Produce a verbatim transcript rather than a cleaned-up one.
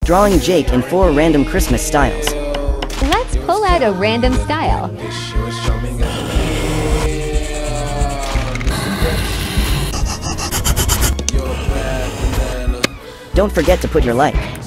Drawing Jake in four random Christmas styles. Let's pull out a random style. Don't forget to put your like.